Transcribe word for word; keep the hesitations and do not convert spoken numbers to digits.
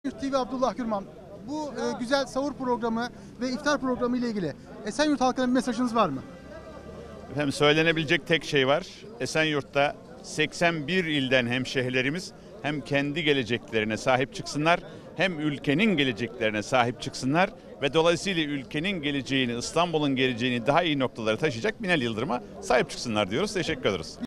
T V Abdullah Gürman. Bu e, güzel sahur programı ve iftar programı ile ilgili Esenyurt halkına bir mesajınız var mı? Efendim söylenebilecek tek şey var. Esenyurt'ta seksen bir ilden hemşehrilerimiz hem kendi geleceklerine sahip çıksınlar, hem ülkenin geleceklerine sahip çıksınlar ve dolayısıyla ülkenin geleceğini, İstanbul'un geleceğini daha iyi noktalara taşıyacak Binali Yıldırım'a sahip çıksınlar diyoruz. Teşekkür ederiz.